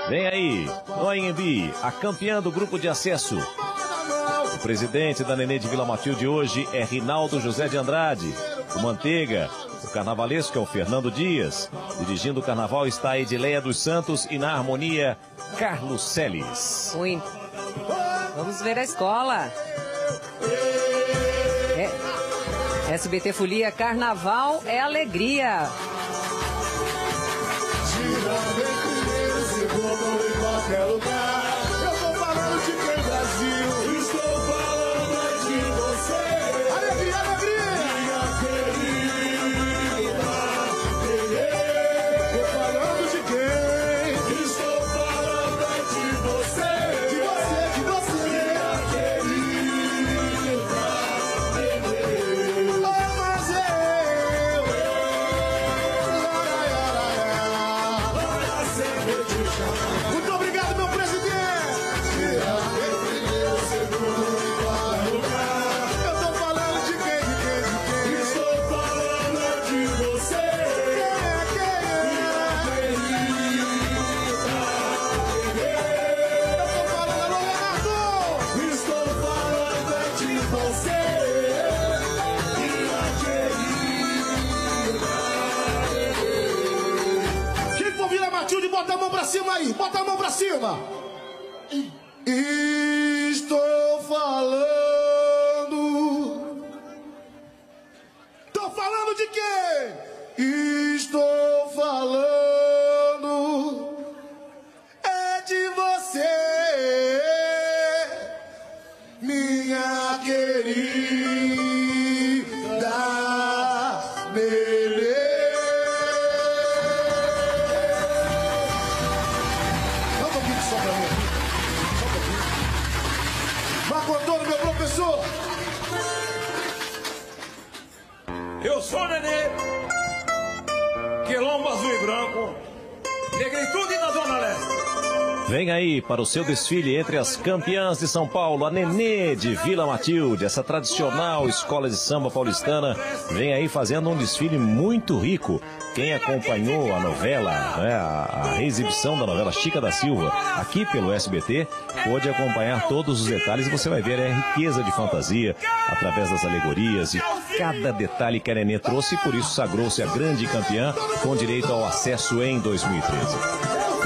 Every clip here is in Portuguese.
Vem aí, no AMB, a campeã do grupo de acesso. O presidente da Nenê de Vila Matilde hoje é Rinaldo José de Andrade. O Manteiga, o carnavalesco é o Fernando Dias. Dirigindo o carnaval está a Edileia dos Santos e na harmonia, Carlos Celes. Oi. Vamos ver a escola. SBT Folia, carnaval é alegria. Em qualquer lugar. Eu tô falando de quem, Brasil? Estou falando de você. Alegria, alegria. Minha querida. Tô falando de quem? Estou falando de você. De você, de você. Minha querida. Oh, mas muito obrigado, meu presidente! Eu tô falando de quem, de quem, de quem? Estou falando de você! Quem é? Eu tô falando, Leonardo! Estou falando de você! Quem for Vila Matilde, bota a mão pra cima aí! Bota a mão pra cima! Estou falando. Tô falando de quem? Estou falando. É de você, minha querida Nenê. Dá um pouquinho só pra mim. Só um pouquinho. Marco Antônio, meu professor. Eu sou Nenê, quilombo azul e branco, negritude na Zona Leste. Vem aí para o seu desfile entre as campeãs de São Paulo, a Nenê de Vila Matilde, essa tradicional escola de samba paulistana, vem aí fazendo um desfile muito rico. Quem acompanhou a novela, né, a reexibição da novela Chica da Silva, aqui pelo SBT, pôde acompanhar todos os detalhes e você vai ver a riqueza de fantasia através das alegorias e cada detalhe que a Nenê trouxe, e por isso sagrou-se a grande campeã com direito ao acesso em 2013.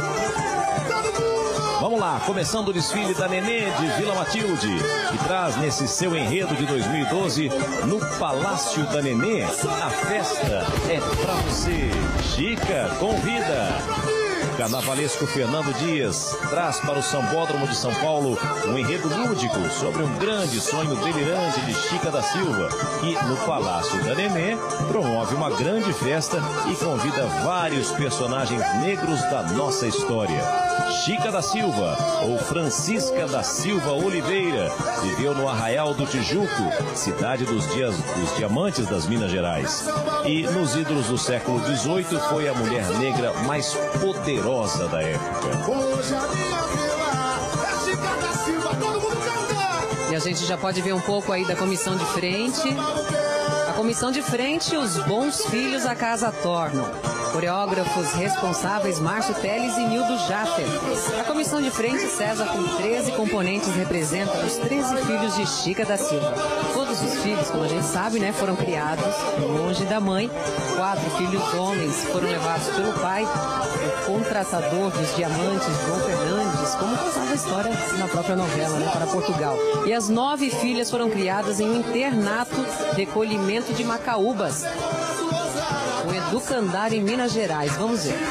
Vamos lá, começando o desfile da Nenê de Vila Matilde, que traz nesse seu enredo de 2012, no Palácio da Nenê, a festa é pra você. Chica convida. O carnavalesco Fernando Dias traz para o Sambódromo de São Paulo um enredo lúdico sobre um grande sonho delirante de Chica da Silva, que no Palácio da Nenê promove uma grande festa e convida vários personagens negros da nossa história. Chica da Silva, ou Francisca da Silva Oliveira, viveu no Arraial do Tijuco, cidade dos diamantes das Minas Gerais. E nos ídolos do século XVIII foi a mulher negra mais poderosa da época. Hoje a minha vila é Chica da Silva, todo mundo canta! E a gente já pode ver um pouco aí da comissão de frente. A comissão de frente, os bons filhos a casa tornam. Coreógrafos responsáveis Márcio Teles e Nildo Jaffer. A comissão de frente, César, com 13 componentes, representa os 13 filhos de Chica da Silva. Todos os filhos, como a gente sabe, né, foram criados longe da mãe. 4 filhos homens foram levados pelo pai, o contratador dos diamantes, João Fernandes, como contava a história na própria novela, né, para Portugal. E as 9 filhas foram criadas em um internato de recolhimento de Macaúbas, o Educandário em Minas Gerais. Vamos ver.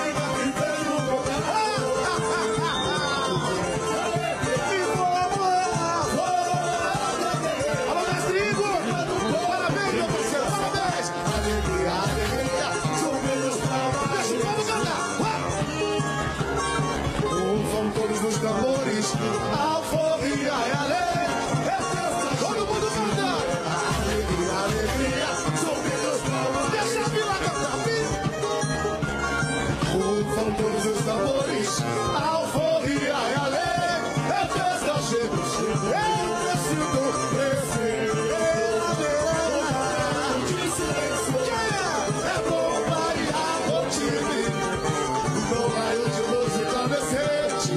São todos os tambores, alforria é alegria, todo mundo canta. Alegria, alegria, sobre os tambores, deixa a vila cantar. São todos os tambores, alforria é alegria, é festa, chego, eu preciso, é bom variar o time, no raio de luz e travessete,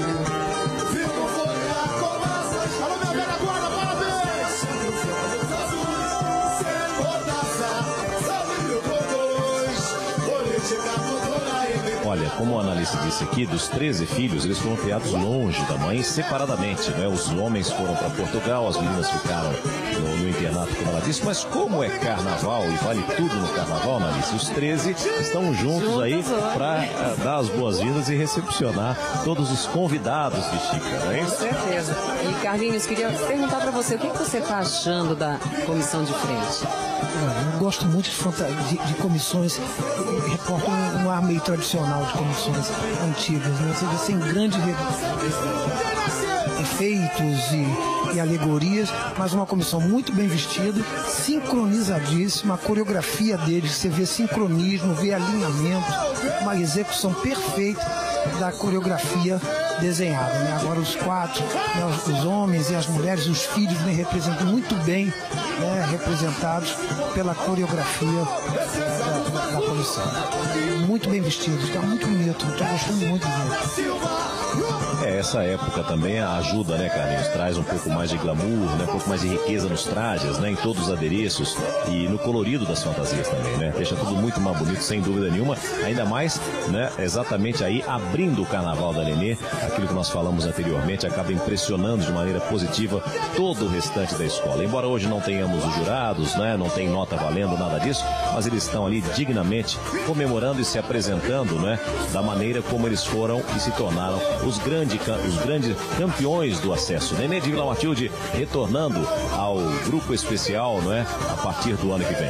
Alice disse aqui, dos 13 filhos, eles foram criados longe da mãe, separadamente, né? Os homens foram para Portugal, as meninas ficaram no internato, como ela disse. Mas como é carnaval e vale tudo no carnaval, Alice, os 13 estão juntos aí para dar as boas-vindas e recepcionar todos os convidados de Chica, não é isso? Com certeza. E Carlinhos, queria perguntar para você, o que você está achando da comissão de frente? Eu gosto muito de comissões, reportam um ar meio tradicional de comissões antigas, né? Ou seja, sem grandes efeitos e alegorias, mas uma comissão muito bem vestida, sincronizadíssima, a coreografia deles, você vê sincronismo, vê alinhamento, uma execução perfeita da coreografia desenhada, né? Agora os quatro, né, os homens e as mulheres, os filhos, né, representam muito bem, né, representados pela coreografia da comissão. Muito bem vestidos, está muito bonito, estou gostando muito de ver. Essa época também ajuda, né, Carlinhos? Traz um pouco mais de glamour, né, um pouco mais de riqueza nos trajes, né, em todos os adereços e no colorido das fantasias também, né? Deixa tudo muito mais bonito, sem dúvida nenhuma. Ainda mais, né, exatamente aí, abrindo o carnaval da Nenê, aquilo que nós falamos anteriormente, acaba impressionando de maneira positiva todo o restante da escola. Embora hoje não tenhamos os jurados, né, não tem nota valendo, nada disso, mas eles estão ali dignamente comemorando e se apresentando, né, da maneira como eles foram e se tornaram os grandes campeões do acesso. Nenê de Vila Matilde retornando ao grupo especial, não é, a partir do ano que vem.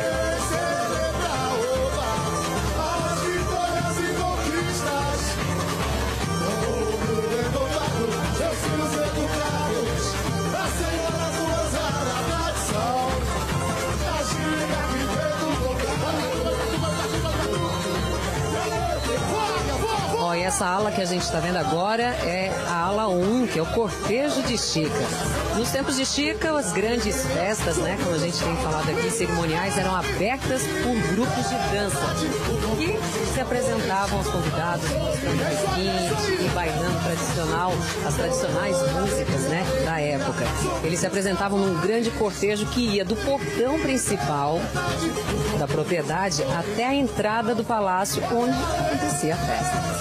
E essa ala que a gente está vendo agora é a ala 1, que é o cortejo de Chica. Nos tempos de Chica, as grandes festas, né, como a gente tem falado aqui, cerimoniais, eram abertas por grupos de dança que se apresentavam aos convidados, mostrando requinte e bailando as tradicionais músicas, né, da época. Eles se apresentavam num grande cortejo que ia do portão principal da propriedade até a entrada do palácio onde acontecia a festa.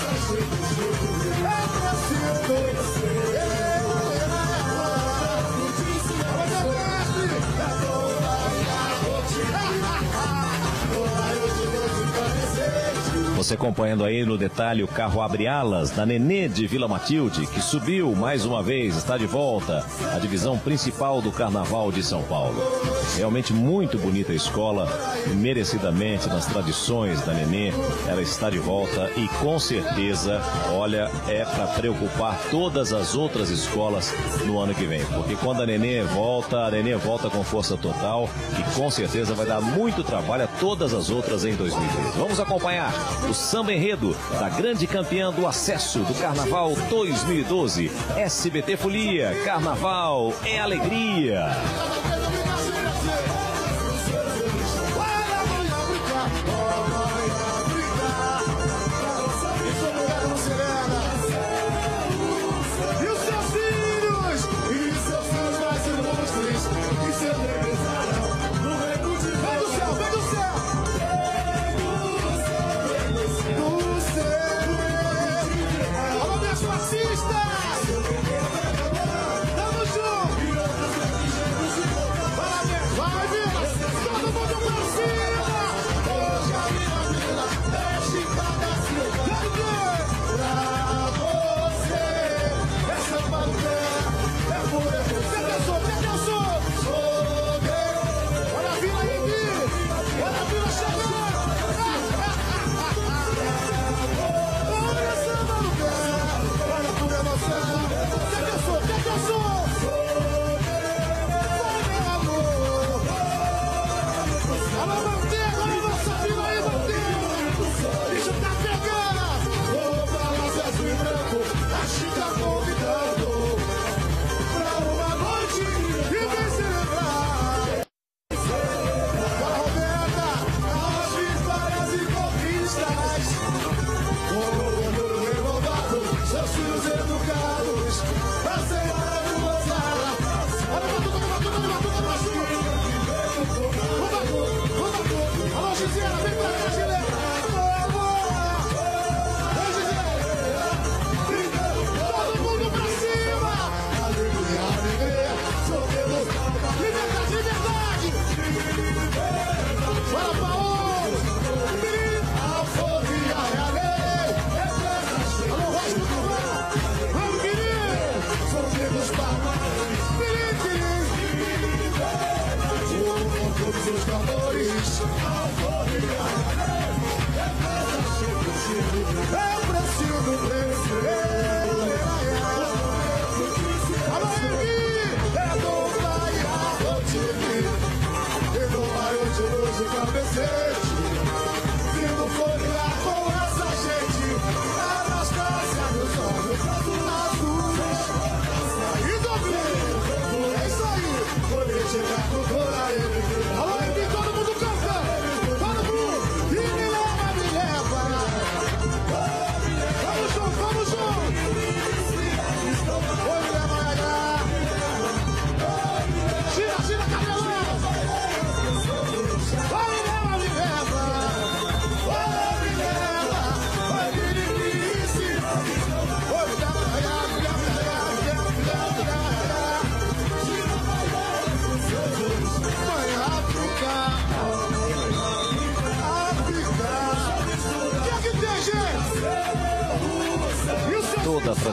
Você acompanhando aí no detalhe o carro Abre Alas da Nenê de Vila Matilde, que subiu mais uma vez, está de volta à divisão principal do Carnaval de São Paulo. Realmente muito bonita a escola, merecidamente nas tradições da Nenê, ela está de volta e com certeza, olha, é para preocupar todas as outras escolas no ano que vem, porque quando a Nenê volta com força total e com certeza vai dar muito trabalho a todas as outras em 2013. Vamos acompanhar o samba enredo da grande campeã do acesso do Carnaval 2012, SBT Folia. Carnaval é alegria.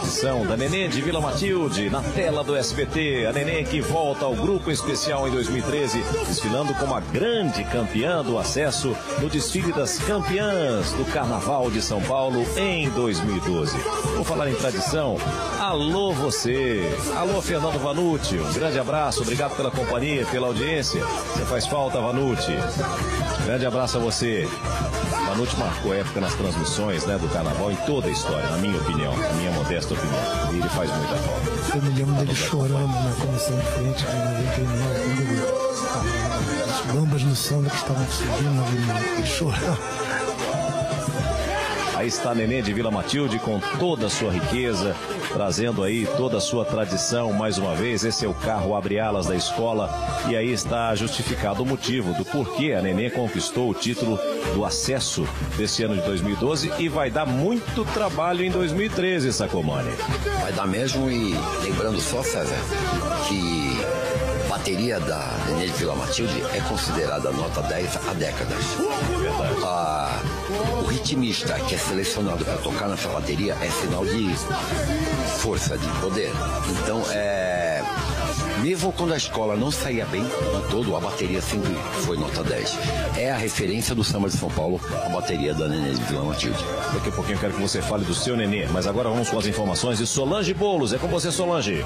tradição da Nenê de Vila Matilde na tela do SBT. A Nenê que volta ao grupo especial em 2013, desfilando como a grande campeã do acesso no desfile das campeãs do Carnaval de São Paulo em 2012. Vou falar em tradição. Alô você, alô Fernando Vanucci, um grande abraço, obrigado pela companhia, pela audiência. Você faz falta, Vanucci. Grande abraço a você. Vanucci marcou época nas transmissões, né, do Carnaval em toda a história, na minha opinião, na minha modesta opinião. E ele faz muita falta. Eu me lembro dele chorando na comissão de frente de 99, quando as bombas no samba que estavam subindo na avenida, ele chorando. Aí está a Nenê de Vila Matilde com toda a sua riqueza, trazendo aí toda a sua tradição mais uma vez. Esse é o carro abre-alas da escola e aí está justificado o motivo do porquê a Nenê conquistou o título do acesso desse ano de 2012 e vai dar muito trabalho em 2013, Sacomani. Vai dar mesmo, e lembrando só, César, que a bateria da Nenê de Vila Matilde é considerada nota 10 há décadas. O ritmista que é selecionado para tocar nessa bateria é sinal de força, de poder. Então, mesmo quando a escola não saía bem no todo, a bateria sempre foi nota 10. É a referência do samba de São Paulo, a bateria da Nenê de Vila Matilde. Daqui a pouquinho eu quero que você fale do seu Nenê, mas agora vamos com as informações de Solange Bolos. É com você, Solange.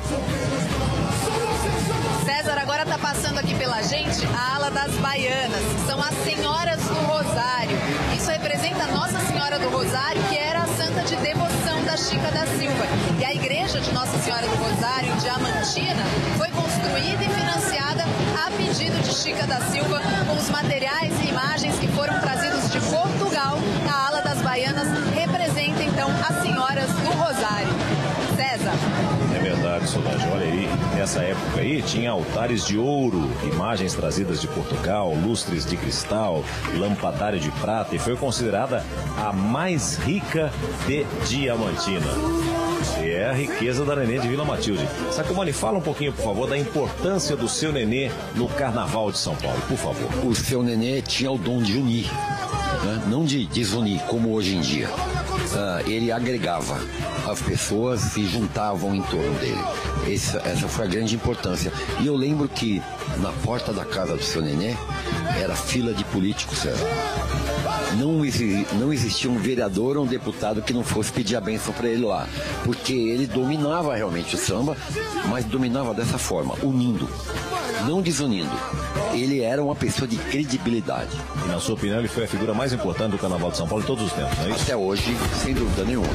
César, agora está passando aqui pela gente a ala das baianas, são as Senhoras do Rosário. Isso representa a Nossa Senhora do Rosário, que era a santa de devoção da Chica da Silva. E a igreja de Nossa Senhora do Rosário, em Diamantina, foi construída e financiada a pedido de Chica da Silva, com os materiais e imagens que foram trazidos de Portugal. A ala das baianas representa, então, as Senhoras do Rosário. César. É verdade, Solange. Olha aí, nessa época aí tinha altares de ouro, imagens trazidas de Portugal, lustres de cristal, lampadário de prata, e foi considerada a mais rica de Diamantina. E é a riqueza da Nenê de Vila Matilde. Sacomani, fala um pouquinho, por favor, da importância do seu Nenê no Carnaval de São Paulo, por favor. O seu Nenê tinha o dom de unir, né? Não de desunir, como hoje em dia. Ele agregava, as pessoas se juntavam em torno dele. Essa foi a grande importância. E eu lembro que na porta da casa do seu Nenê era fila de políticos, César. Não existia um vereador ou um deputado que não fosse pedir a bênção para ele lá, porque ele dominava realmente o samba, mas dominava dessa forma, unindo, não desunindo. Ele era uma pessoa de credibilidade. E na sua opinião ele foi a figura mais importante do Carnaval de São Paulo em todos os tempos, não é isso? Até hoje, sem dúvida nenhuma.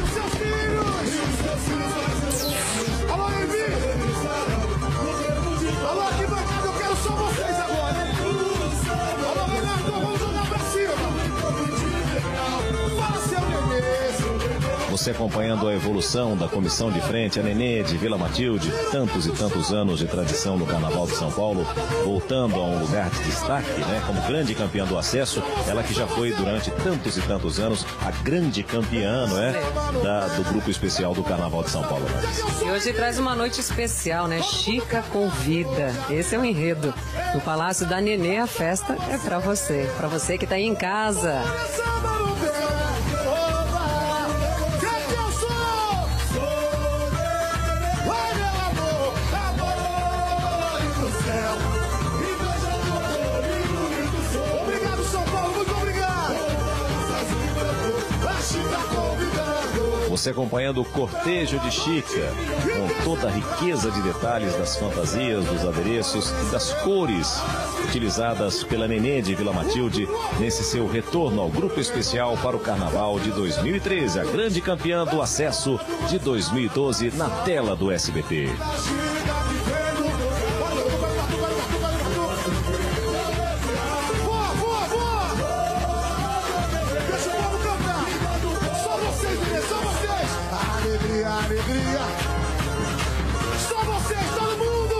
Alô, Levi! Alô, aqui bancada, eu quero só vocês agora. Alô, Renato, vamos jogar pra cima. Fala, seu Nenê. Você acompanhando a evolução da comissão de frente, a Nenê de Vila Matilde, tantos e tantos anos de tradição no Carnaval de São Paulo, voltando a um lugar de destaque, né, como grande campeã do acesso, ela que já foi durante tantos e tantos anos a grande campeã, não é, do grupo especial do Carnaval de São Paulo. E hoje traz uma noite especial, né? Chica convida. Esse é o enredo. No Palácio da Nenê, a festa é pra você que tá aí em casa. Você acompanhando o cortejo de Chica, com toda a riqueza de detalhes das fantasias, dos adereços e das cores utilizadas pela Nenê de Vila Matilde nesse seu retorno ao grupo especial para o Carnaval de 2013, a grande campeã do acesso de 2012 na tela do SBT. Alegria, só vocês, todo mundo.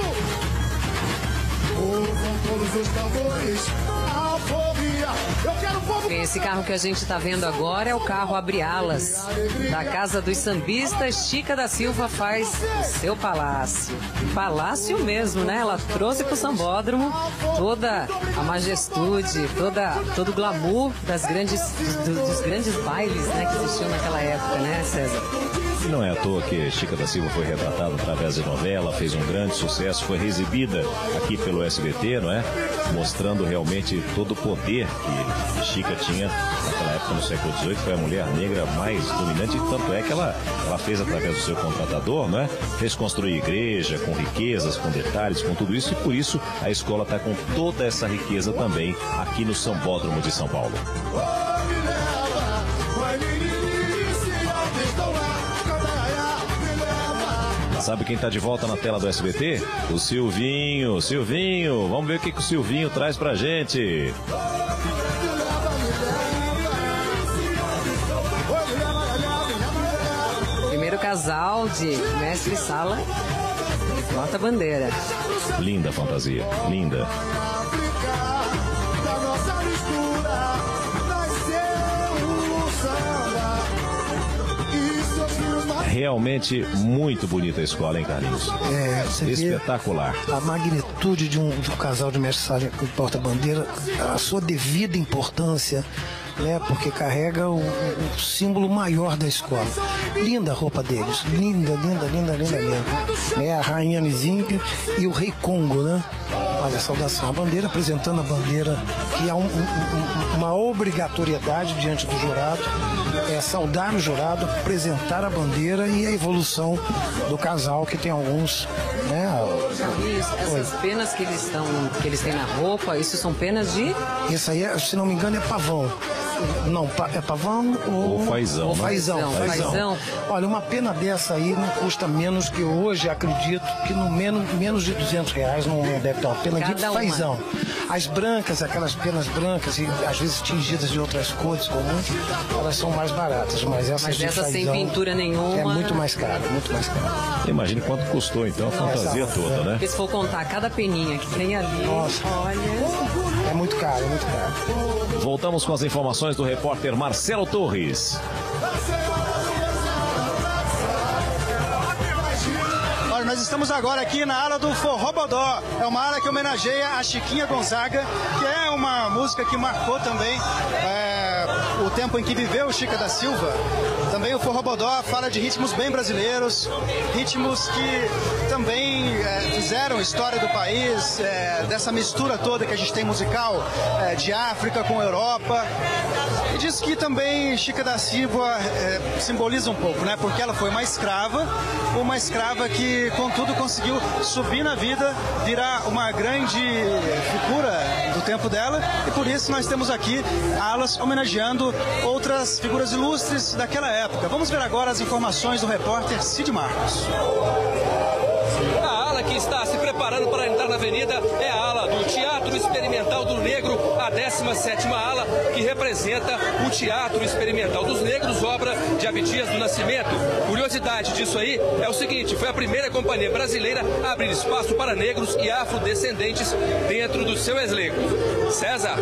Com todos os tambores, alforria. Eu quero o povo. Esse carro que a gente está vendo agora é o carro abre-alas da Casa dos Sambistas. Chica da Silva faz seu palácio. Palácio mesmo, né? Ela trouxe para o sambódromo toda a majestude, todo o glamour dos grandes bailes, né, que existiam naquela época, né, César? E não é à toa que Chica da Silva foi retratada através de novela, fez um grande sucesso, foi exibida aqui pelo SBT, não é? Mostrando realmente todo o poder que Chica tinha naquela época, no século XVIII, foi a mulher negra mais dominante, tanto é que ela fez através do seu contratador, não é? Fez construir igreja com riquezas, com detalhes, com tudo isso, e por isso a escola está com toda essa riqueza também aqui no Sambódromo de São Paulo. Sabe quem está de volta na tela do SBT? O Silvinho. Silvinho, vamos ver o que o Silvinho traz pra gente. Primeiro casal de mestre sala e porta-bandeira. Linda fantasia, linda. Realmente muito bonita a escola, hein, Carlinhos? Você espetacular. Vê a magnitude de um casal de mestre sala e porta-bandeira, a sua devida importância, né? Porque carrega o símbolo maior da escola. Linda a roupa deles, linda. Né? A rainha Nzinga e o rei Congo, né? Olha a saudação, a bandeira, apresentando a bandeira, que há uma obrigatoriedade diante do jurado, saudar o jurado, apresentar a bandeira e a evolução do casal, que tem alguns, né? Essas penas que eles têm na roupa, isso são penas de? Isso aí, se não me engano, é pavão. Não, é pavão ou fazão. Ou fazão. Olha, uma pena dessa aí não custa menos que hoje, acredito que no menos de R$200 não deve ter uma pena de fazão. As brancas, aquelas penas brancas e às vezes tingidas de outras cores comuns, elas são mais baratas, mas essas de fazão, sem pintura nenhuma é muito mais caro, muito mais caro. Imagine quanto custou então a fantasia toda, né? Porque se for contar cada peninha que tem ali, nossa, olha, é muito caro, muito caro. Voltamos com as informações do repórter Marcelo Torres. Olha, nós estamos agora aqui na ala do Forró Bodó. É uma ala que homenageia a Chiquinha Gonzaga, que é uma música que marcou também o tempo em que viveu Chica da Silva. Também o Forró Bodó fala de ritmos bem brasileiros, ritmos que também fizeram história do país, dessa mistura toda que a gente tem musical, de África com Europa. E diz que também Chica da Silva simboliza um pouco, né? Porque ela foi uma escrava que, contudo, conseguiu subir na vida, virar uma grande figura do tempo dela, e por isso nós temos aqui alas homenageando outras figuras ilustres daquela época. Vamos ver agora as informações do repórter Cid Marcos. A ala que está se preparando para entrar na avenida é a ala do Teatro Experimental do Negro, a 17ª ala, que representa o Teatro Experimental dos Negros, obra de Abdias do Nascimento. Curiosidade disso aí é o seguinte: foi a primeira companhia brasileira a abrir espaço para negros e afrodescendentes dentro do seu elenco. César.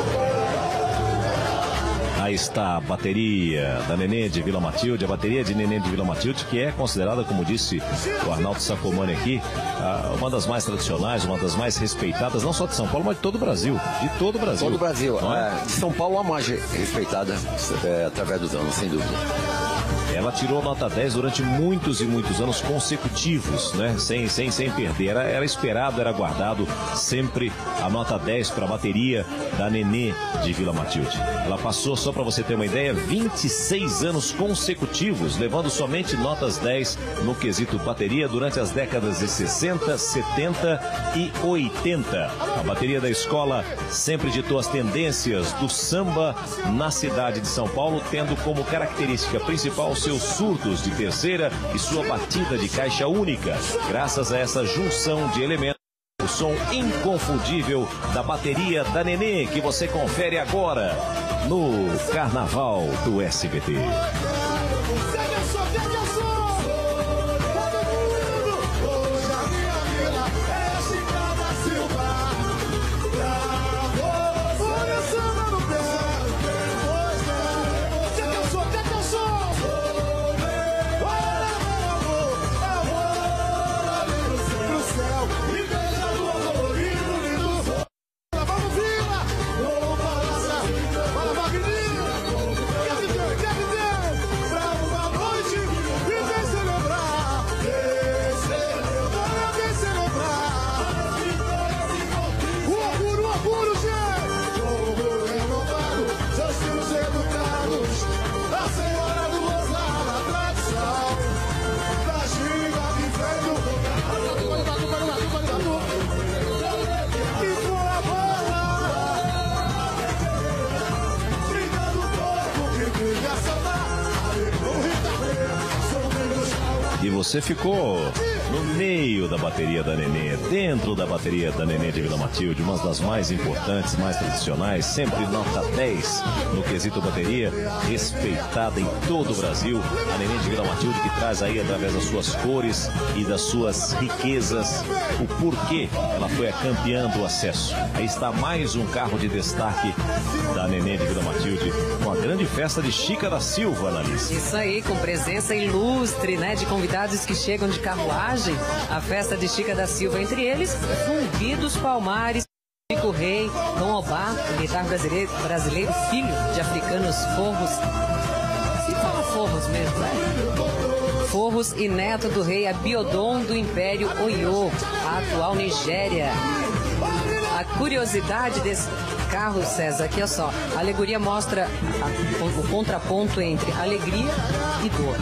Aí está a bateria da Nenê de Vila Matilde, a bateria de Nenê de Vila Matilde, que é considerada, como disse o Arnaldo Sacomani aqui, uma das mais tradicionais, uma das mais respeitadas, não só de São Paulo, mas de todo o Brasil. De todo o Brasil. Todo o Brasil. É? De São Paulo, a mais respeitada através dos anos, sem dúvida. Ela tirou nota 10 durante muitos e muitos anos consecutivos, né? Sem perder. Era esperado, era guardado sempre a nota 10 para a bateria da Nenê de Vila Matilde. Ela passou, só para você ter uma ideia, 26 anos consecutivos, levando somente notas 10 no quesito bateria durante as décadas de 60, 70 e 80. A bateria da escola sempre ditou as tendências do samba na cidade de São Paulo, tendo como característica principal seus surdos de terceira e sua batida de caixa única. Graças a essa junção de elementos, o som inconfundível da bateria da Nenê, que você confere agora no Carnaval do SBT. E você ficou no meio da bateria da Nenê, dentro da bateria da Nenê de Vila Matilde, uma das mais importantes, mais tradicionais, sempre nota 10 no quesito bateria, respeitada em todo o Brasil. A Nenê de Vila Matilde, que traz aí, através das suas cores e das suas riquezas, o porquê ela foi a campeã do acesso. Aí está mais um carro de destaque da Nenê de Vila Matilde, com a grande festa de Chica da Silva, Annalise. Isso aí, com presença ilustre, né, de convidados que chegam de carruagem. A festa de Chica da Silva, entre eles, Zumbi dos Palmares, Chico Rei, Dom Obá, militar brasileiro, filho de africanos forros. Se fala forros mesmo, né? Forros e neto do rei Abiodon do Império Oyo, a atual Nigéria. A curiosidade desse carro, César, aqui é só, a alegoria mostra o contraponto entre alegria e dor.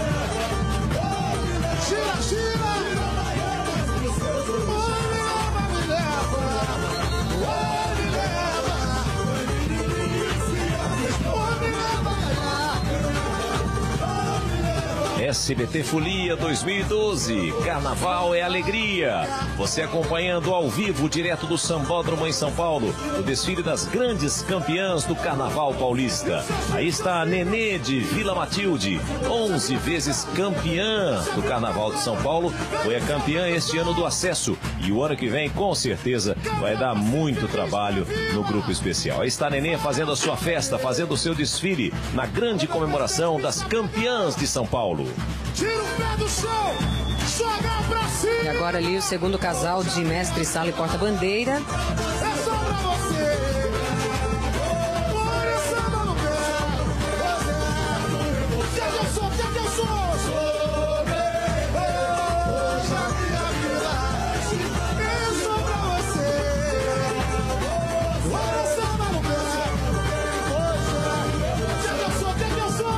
SBT Folia 2012, Carnaval é alegria. Você acompanhando ao vivo, direto do Sambódromo em São Paulo, o desfile das grandes campeãs do Carnaval paulista. Aí está a Nenê de Vila Matilde, 11 vezes campeã do Carnaval de São Paulo. Foi a campeã este ano do acesso e o ano que vem, com certeza, vai dar muito trabalho no grupo especial. Aí está a Nenê fazendo a sua festa, fazendo o seu desfile na grande comemoração das campeãs de São Paulo. Tira o pé do chão, joga pra cima. E agora ali o segundo casal de mestre sala e porta-bandeira. É só pra você. Olha samba no pé. Quer que eu sou? Quer que eu sou? Hoje a minha vida é só pra você. Olha samba no pé. Quer que eu sou? Quer que eu sou?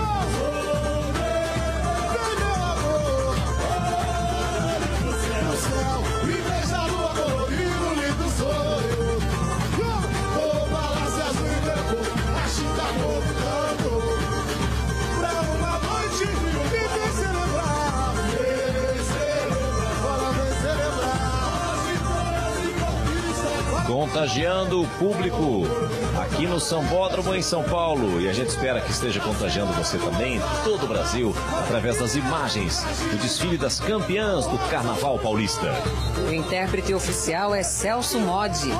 Contagiando o público aqui no Sambódromo em São Paulo. E a gente espera que esteja contagiando você também em todo o Brasil, através das imagens do desfile das campeãs do Carnaval Paulista. O intérprete oficial é Celso Modi.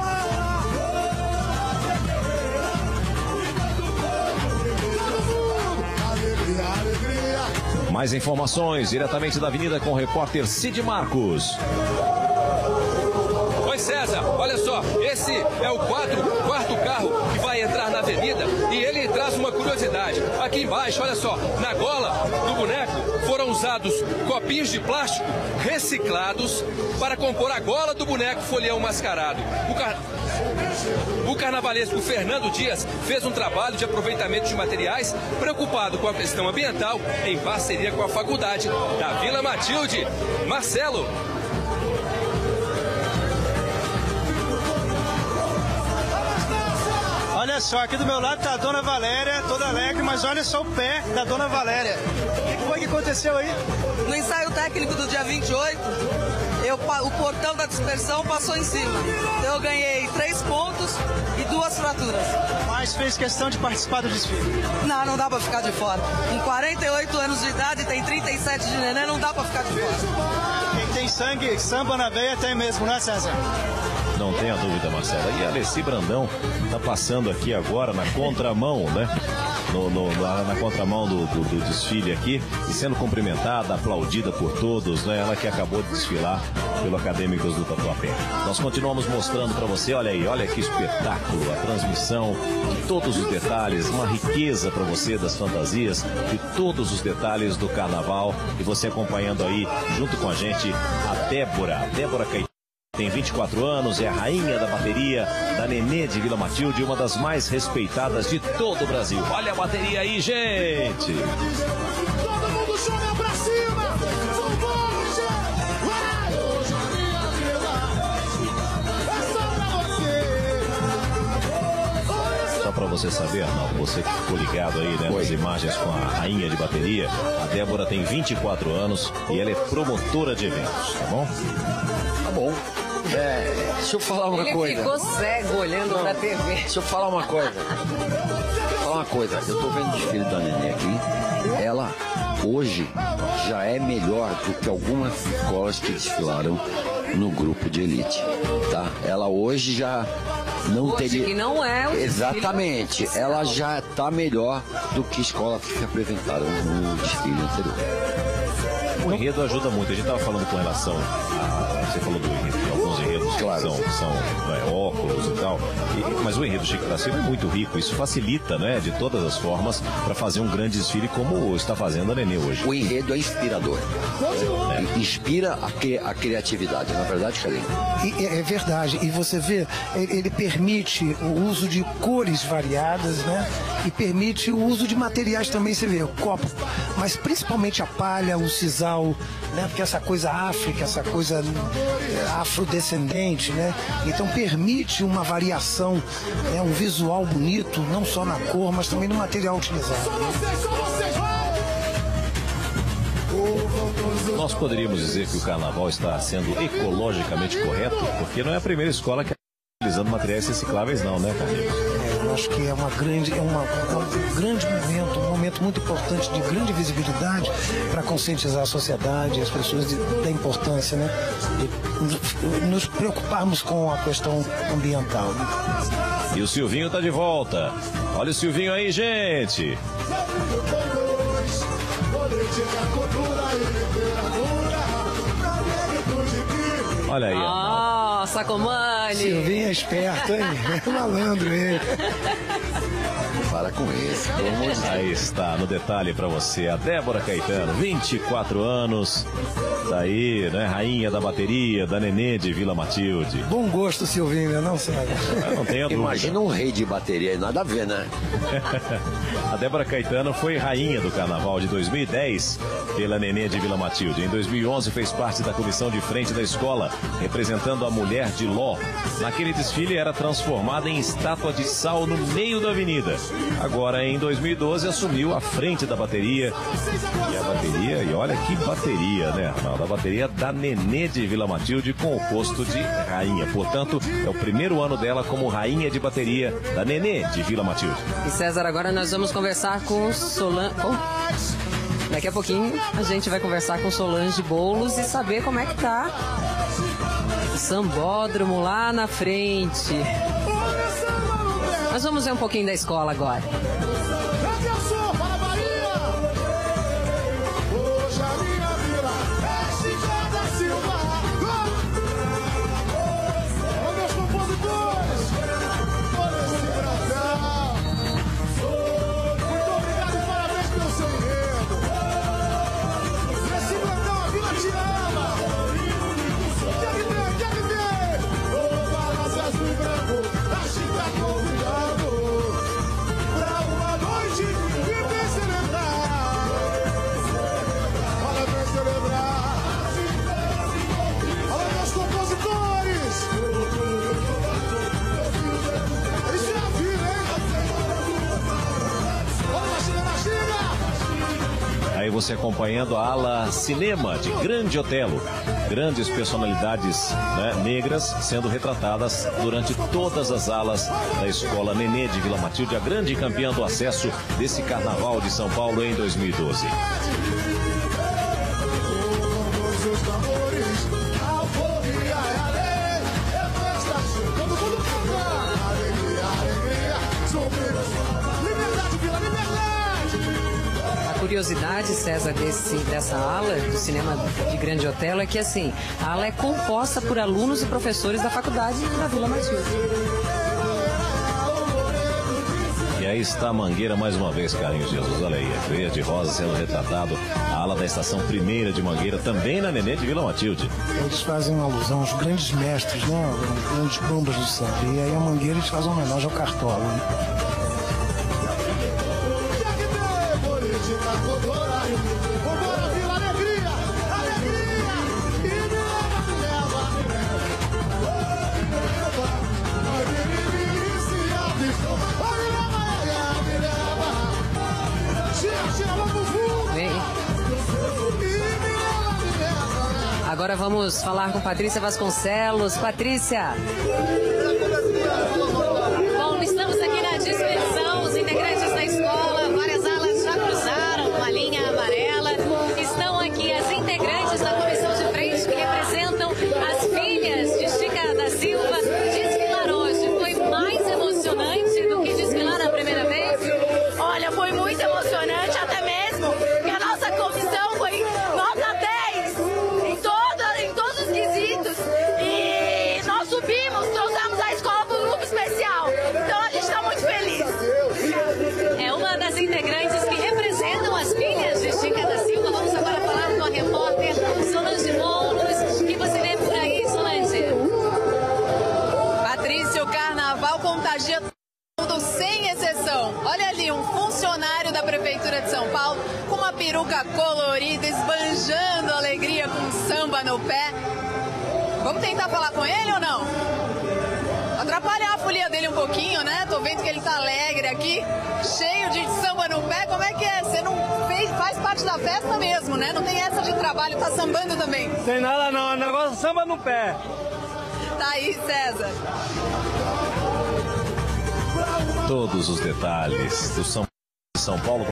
Mais informações diretamente da Avenida com o repórter Cid Marcos. Oi, César, olha só, esse é o quarto carro que vai entrar na avenida e ele traz uma curiosidade. Aqui embaixo, olha só, na gola do boneco foram usados copinhos de plástico reciclados para compor a gola do boneco folião mascarado. O carnavalesco Fernando Dias fez um trabalho de aproveitamento de materiais preocupado com a questão ambiental em parceria com a faculdade da Vila Matilde. Marcelo. Olha só, aqui do meu lado tá a Dona Valéria, toda alegre, mas olha só o pé da Dona Valéria. O que foi que aconteceu aí? No ensaio técnico do dia 28, o portão da dispersão passou em cima. Eu ganhei 3 pontos e 2 fraturas. Mas fez questão de participar do desfile? Não dá pra ficar de fora. Com 48 anos de idade, tem 37 de neném, não dá pra ficar de fora. Quem tem sangue, samba na veia tem mesmo, né, César? Não tenha dúvida, Marcela. E a Alessi Brandão está passando aqui agora na contramão, né? Na contramão do desfile aqui, e sendo cumprimentada, aplaudida por todos, né? Ela que acabou de desfilar pelo Acadêmicos do Tatuapé. Nós continuamos mostrando para você, olha aí, olha que espetáculo, a transmissão de todos os detalhes, uma riqueza para você das fantasias, de todos os detalhes do carnaval, e você acompanhando aí, junto com a gente, a Débora Caetano. Tem 24 anos, é a rainha da bateria da Nenê de Vila Matilde, uma das mais respeitadas de todo o Brasil. Olha a bateria aí, gente! Todo mundo joga pra cima! Hoje a minha vida é só pra você. Só pra você saber, Arnaldo, você que ficou ligado aí, né, nas imagens com a rainha de bateria. A Débora tem 24 anos e ela é promotora de eventos, tá bom? Tá bom. Deixa eu falar uma coisa. Ele ficou cego olhando pra TV. Deixa eu falar uma coisa. Eu tô vendo o desfile da Nenê aqui. Ela, hoje, já é melhor do que algumas escolas que desfilaram no grupo de elite, tá? Ela hoje já não teria... que não é o Exatamente. Ela já tá melhor do que escolas que se apresentaram no desfile anterior. O enredo ajuda muito. A gente estava falando com relação a... Você falou do enredo, de alguns enredos claro. que são óculos e tal. Mas o enredo Chico da Silva é muito rico. Isso facilita, né, de todas as formas, para fazer um grande desfile como está fazendo a Nenê hoje. O enredo é inspirador. Inspira a criatividade, na verdade, Carlinhos? É verdade. E você vê, ele permite o uso de cores variadas, né? E permite o uso de materiais também, você vê, o copo, mas principalmente a palha, o sisal, né? Porque essa coisa África, essa coisa afrodescendente, né? Então permite uma variação, né? Um visual bonito, não só na cor, mas também no material utilizado. Nós poderíamos dizer que o carnaval está sendo ecologicamente correto, porque não é a primeira escola que está utilizando materiais recicláveis não, né, Carlinhos? Eu acho que é um grande momento, um momento muito importante de grande visibilidade para conscientizar a sociedade, as pessoas da importância, né, de nos preocuparmos com a questão ambiental. Né? E o Silvinho está de volta. Olha o Silvinho aí, gente. Olha aí. Sacomani. Silvinho é esperto, hein? É malandro ele. Para com isso. Aí está, no detalhe para você, a Débora Caetano, 24 anos, tá aí, né, rainha da bateria, da Nenê de Vila Matilde. Bom gosto, Silvinho, né? Não sabe? Não tenha dúvida. Imagina um rei de bateria, nada a ver, né? A Débora Caetano foi rainha do carnaval de 2010 pela Nenê de Vila Matilde. Em 2011 fez parte da comissão de frente da escola, representando a mulher de Ló. Naquele desfile era transformada em estátua de sal no meio da avenida. Agora, em 2012, assumiu a frente da bateria. E olha que bateria, né, Arnaldo? A bateria da Nenê de Vila Matilde com o posto de rainha. Portanto, é o primeiro ano dela como rainha de bateria da Nenê de Vila Matilde. E César, agora nós vamos conversar com Solange. Daqui a pouquinho a gente vai conversar com Solange Boulos e saber como é que tá o sambódromo lá na frente. Mas vamos ver um pouquinho da escola agora. Aí você acompanhando a ala cinema de Grande Otelo. Grandes personalidades, né, negras sendo retratadas durante todas as alas da escola Nenê de Vila Matilde, a grande campeã do acesso desse carnaval de São Paulo em 2012. Curiosidade, César, dessa ala do cinema de Grande Otelo é que, assim, a ala é composta por alunos e professores da faculdade da Vila Matilde. E aí está a Mangueira mais uma vez, Carlinhos Jesus. Olha aí, a verde e rosa sendo retratado. A ala da estação primeira de Mangueira, também na Nenê de Vila Matilde. Eles fazem uma alusão aos grandes mestres, né? Os grandes bombas do samba. E aí a Mangueira eles fazem uma homenagem ao Cartola, né? Agora vamos falar com Patrícia Vasconcelos. Patrícia. Bom, estamos aqui na dispersão, os integrantes da escola, várias alas já cruzaram a linha amarela. Estão aqui as integrantes da comissão de frente que representam as filhas de Chica da Silva. Desfilar hoje foi mais emocionante do que desfilar na primeira vez? Olha, foi muito emocionante, até mesmo que a nossa comissão foi nota 10 em todos os quesitos. E nós subimos, trouxemos a escola para um grupo especial. Então a gente está muito feliz. É uma das integrantes que representam as filhas de Chica da Silva. Vamos agora falar com a repórter Solange Mouros. O que você vê por aí, Solange? Patrícia, o carnaval contagia tudo sem exceção. Olha ali, um funcionário da Prefeitura de São Paulo com uma peruca colorida, esbanjando alegria com samba no pé. Vamos tentar falar com ele ou não? Atrapalhar a folia dele um pouquinho, né? Tô vendo que ele tá alegre aqui, cheio de samba no pé. Como é que é? Você não faz parte da festa mesmo, né? Não tem essa de trabalho, tá sambando também. Tem nada não, é negócio samba no pé. Tá aí, César. Todos os detalhes do São Paulo